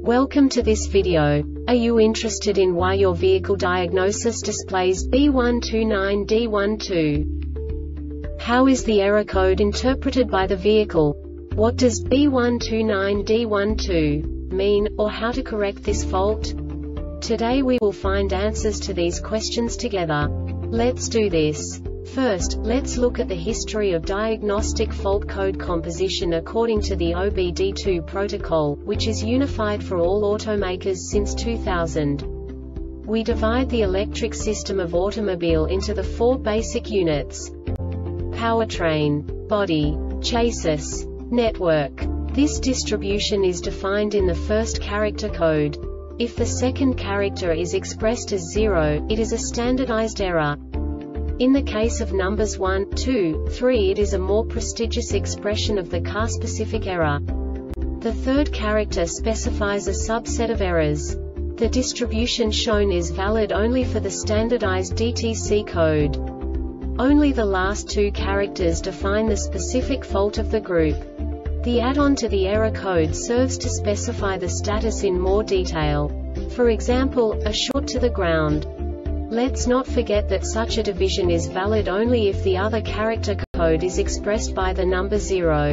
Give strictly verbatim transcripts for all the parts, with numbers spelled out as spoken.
Welcome to this video. Are you interested in why your vehicle diagnosis displays B one two nine D one two? How is the error code interpreted by the vehicle? What does B one two nine D one two mean, or how to correct this fault? Today we will find answers to these questions together. Let's do this. First, let's look at the history of diagnostic fault code composition according to the O B D two protocol, which is unified for all automakers since two thousand. We divide the electric system of automobile into the four basic units: powertrain, body, chassis, network. This distribution is defined in the first character code. If the second character is expressed as zero, it is a standardized error. In the case of numbers one, two, three, it is a more prestigious expression of the car-specific error. The third character specifies a subset of errors. The distribution shown is valid only for the standardized D T C code. Only the last two characters define the specific fault of the group. The add-on to the error code serves to specify the status in more detail. For example, a short to the ground. Let's not forget that such a division is valid only if the other character code is expressed by the number zero.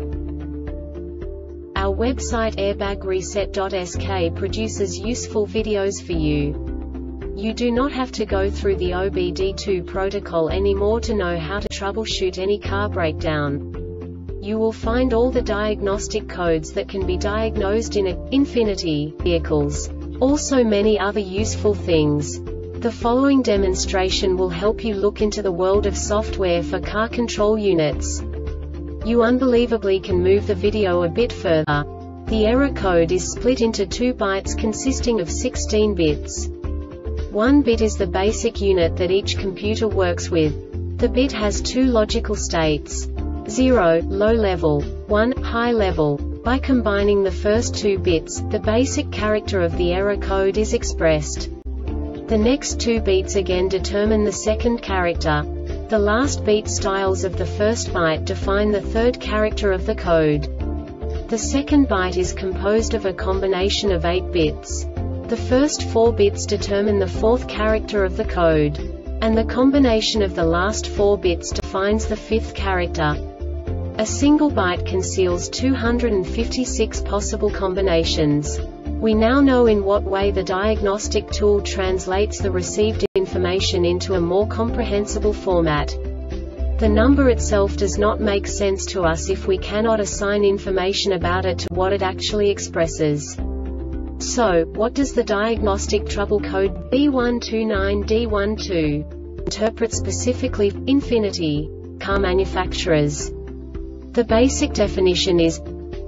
Our website airbag reset dot S K produces useful videos for you. You do not have to go through the O B D two protocol anymore to know how to troubleshoot any car breakdown. You will find all the diagnostic codes that can be diagnosed in a Infiniti vehicles. Also many other useful things. The following demonstration will help you look into the world of software for car control units. You unbelievably can move the video a bit further. The error code is split into two bytes consisting of sixteen bits. One bit is the basic unit that each computer works with. The bit has two logical states: zero, low level, one, high level. By combining the first two bits, the basic character of the error code is expressed. The next two beats again determine the second character. The last beat styles of the first byte define the third character of the code. The second byte is composed of a combination of eight bits. The first four bits determine the fourth character of the code. And the combination of the last four bits defines the fifth character. A single byte conceals two hundred fifty-six possible combinations. We now know in what way the diagnostic tool translates the received information into a more comprehensible format. The number itself does not make sense to us if we cannot assign information about it to what it actually expresses. So, what does the diagnostic trouble code B one two nine D one two interpret specifically for Infiniti car manufacturers? The basic definition is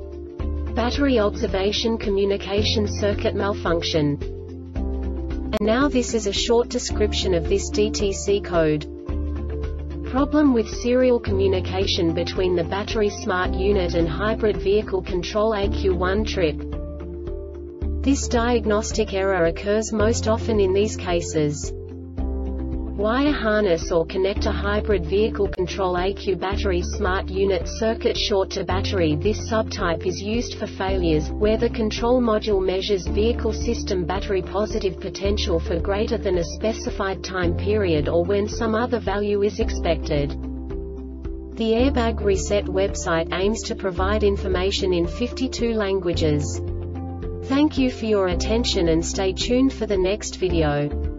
battery observation communication circuit malfunction. And now this is a short description of this D T C code. Problem with serial communication between the battery smart unit and hybrid vehicle control A Q one trip. This diagnostic error occurs most often in these cases: wire harness or connector hybrid vehicle control A Q battery smart unit circuit short to battery. This subtype is used for failures where the control module measures vehicle system battery positive potential for greater than a specified time period or when some other value is expected. The Airbag Reset website aims to provide information in fifty-two languages. Thank you for your attention and stay tuned for the next video.